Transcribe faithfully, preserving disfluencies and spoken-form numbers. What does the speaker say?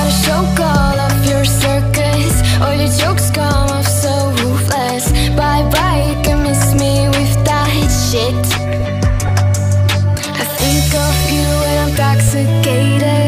gotta choke all of your circus. All your jokes come off so ruthless. Bye bye, you can miss me with that shit. I think of you when I'm intoxicated.